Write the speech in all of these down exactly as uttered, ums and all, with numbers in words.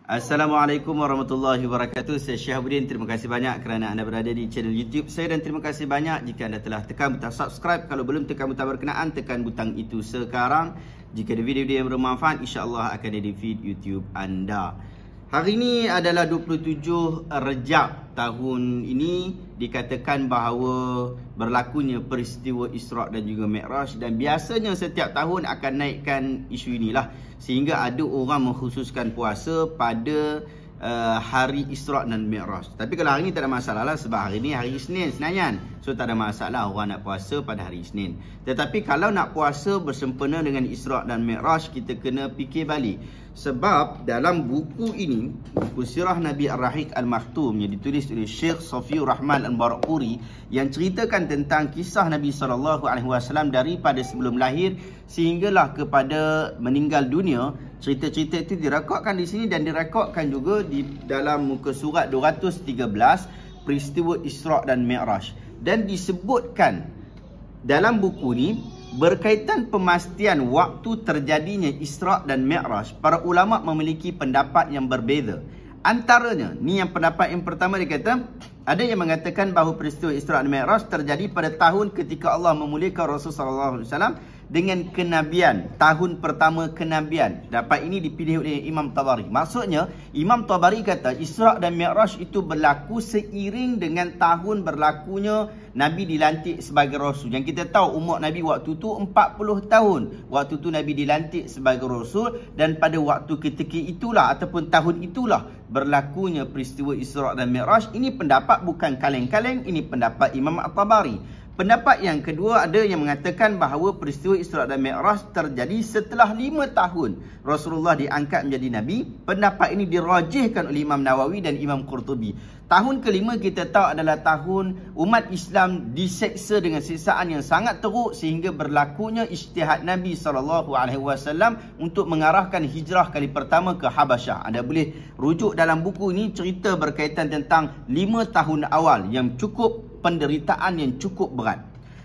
Assalamualaikum warahmatullahi wabarakatuh. Saya Syahabuddin. Terima kasih banyak kerana anda berada di channel YouTube saya, dan terima kasih banyak jika anda telah tekan butang subscribe. Kalau belum tekan butang berkenaan, tekan butang itu sekarang. Jika ada video-video yang bermanfaat, insya-Allah akan ada di feed YouTube anda. Hari ini adalah dua puluh tujuh Rejab. Tahun ini dikatakan bahawa berlakunya peristiwa Isra' dan juga Mi'raj, dan biasanya setiap tahun akan naikkan isu inilah, sehingga ada orang mengkhususkan puasa pada uh, hari Isra' dan Mi'raj. Tapi kalau hari ini tak ada masalah lah, sebab hari ini hari Isnin senayan, so tak ada masalah orang nak puasa pada hari Isnin. Tetapi kalau nak puasa bersempena dengan Isra' dan Mi'raj, kita kena fikir balik. Sebab dalam buku ini, buku Sirah Nabi Ar-Rahiq Al-Maktum yang ditulis oleh Syekh Safiur Rahman Al-Barakpuri, yang ceritakan tentang kisah Nabi sallallahu alaihi wasallam daripada sebelum lahir sehinggalah kepada meninggal dunia. Cerita-cerita itu direkodkan di sini dan direkodkan juga di dalam muka surat dua ratus tiga belas, peristiwa Isra' dan Mi'raj. Dan disebutkan dalam buku ini berkaitan pemastian waktu terjadinya Isra' dan Mi'raj, para ulama memiliki pendapat yang berbeza. Antaranya, ni yang pendapat yang pertama, dia kata ada yang mengatakan bahawa peristiwa Isra' dan Mi'raj terjadi pada tahun ketika Allah memuliakan Rasulullah sallallahu alaihi wasallam dengan kenabian, tahun pertama kenabian. Dapat ini dipilih oleh Imam Tabari. Maksudnya, Imam Tabari kata Isra' dan Mi'raj itu berlaku seiring dengan tahun berlakunya Nabi dilantik sebagai Rasul. Yang kita tahu umur Nabi waktu tu empat puluh tahun. Waktu tu Nabi dilantik sebagai Rasul, dan pada waktu ketika itulah ataupun tahun itulah berlakunya peristiwa Isra' dan Mi'raj. Ini pendapat bukan kaleng-kaleng, ini pendapat Imam At-Tabari. Pendapat yang kedua, ada yang mengatakan bahawa peristiwa Isra' dan Mi'raj terjadi setelah lima tahun Rasulullah diangkat menjadi Nabi. Pendapat ini dirajihkan oleh Imam Nawawi dan Imam Qurtubi. Tahun kelima kita tahu adalah tahun umat Islam diseksa dengan siksaan yang sangat teruk, sehingga berlakunya ijtihad Nabi sallallahu alaihi wasallam untuk mengarahkan hijrah kali pertama ke Habasyah. Anda boleh rujuk dalam buku ini, cerita berkaitan tentang lima tahun awal yang cukup penderitaan yang cukup berat.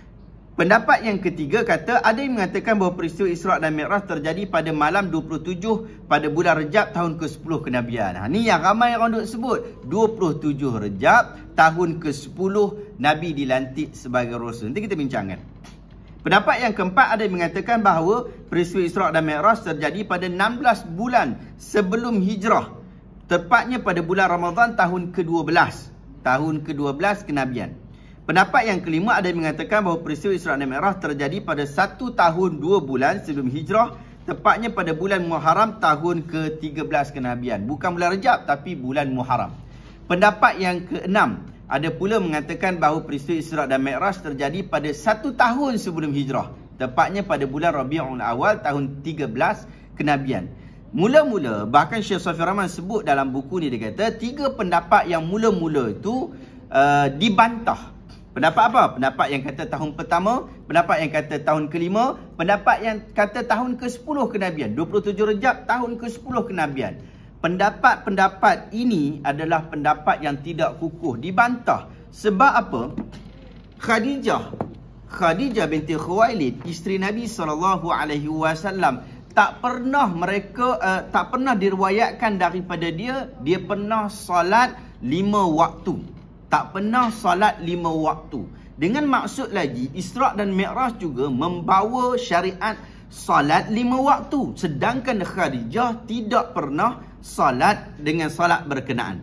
Pendapat yang ketiga kata ada yang mengatakan bahawa peristiwa Isra' dan Mi'raj terjadi pada malam dua puluh tujuh pada bulan Rejab tahun ke sepuluh kenabian. Ha, ni yang ramai orang duk sebut. dua puluh tujuh Rejab tahun ke sepuluh Nabi dilantik sebagai Rasul. Nanti kita bincangkan. Pendapat yang keempat, ada yang mengatakan bahawa peristiwa Isra' dan Mi'raj terjadi pada enam belas bulan sebelum hijrah, tepatnya pada bulan Ramadan tahun ke dua belas. Tahun ke dua belas kenabian. Pendapat yang kelima, ada yang mengatakan bahawa peristiwa Isra' dan Mi'raj terjadi pada satu tahun dua bulan sebelum hijrah, tepatnya pada bulan Muharram tahun ke tiga belas kenabian. Bukan bulan Rejab, tapi bulan Muharram. Pendapat yang keenam, ada pula mengatakan bahawa peristiwa Isra' dan Mi'raj terjadi pada satu tahun sebelum hijrah, tepatnya pada bulan Rabiul Awal tahun tiga belas kenabian. Mula-mula, bahkan Syekh Safiur Rahman sebut dalam buku ni, dia kata tiga pendapat yang mula-mula itu uh, dibantah. Pendapat apa? Pendapat yang kata tahun pertama, pendapat yang kata tahun kelima, pendapat yang kata tahun ke sepuluh kenabian. dua puluh tujuh Rejab tahun ke sepuluh kenabian. Pendapat-pendapat ini adalah pendapat yang tidak kukuh, dibantah. Sebab apa? Khadijah, Khadijah binti Khuwailid, isteri Nabi sallallahu alaihi wasallam, tak pernah mereka uh, tak pernah diriwayatkan daripada dia dia pernah solat lima waktu. Tak pernah solat lima waktu. Dengan maksud lagi, Isra' dan Mi'raj juga membawa syariat solat lima waktu, sedangkan Khadijah tidak pernah solat dengan solat berkenaan.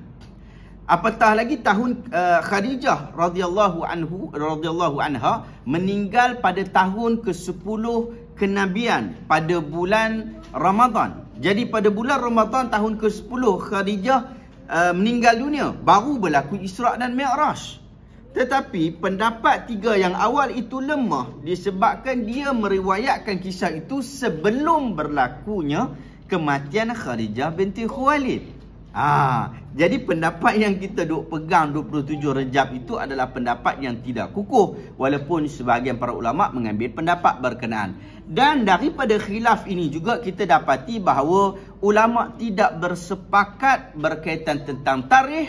Apatah lagi tahun uh, Khadijah radhiyallahu anhu radhiyallahu anha meninggal pada tahun ke sepuluh kenabian pada bulan Ramadan. Jadi pada bulan Ramadan tahun ke sepuluh Khadijah uh, meninggal dunia, baru berlaku Isra' dan Mi'raj. Tetapi pendapat tiga yang awal itu lemah, disebabkan dia meriwayatkan kisah itu sebelum berlakunya kematian Khadijah binti Khuwailid. Ah, jadi pendapat yang kita duk pegang dua puluh tujuh Rejab itu adalah pendapat yang tidak kukuh, walaupun sebahagian para ulama mengambil pendapat berkenaan. Dan daripada khilaf ini juga kita dapati bahawa ulama tidak bersepakat berkaitan tentang tarikh,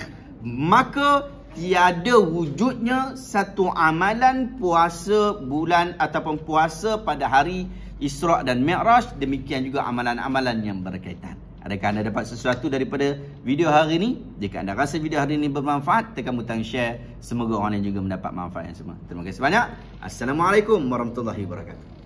maka tiada wujudnya satu amalan puasa bulan ataupun puasa pada hari Isra' dan Mi'raj, demikian juga amalan-amalan yang berkaitan. Adakah anda dapat sesuatu daripada video hari ini? Jika anda rasa video hari ini bermanfaat, tekan butang share. Semoga orang lain juga mendapat manfaat yang sama. Terima kasih banyak. Assalamualaikum warahmatullahi wabarakatuh.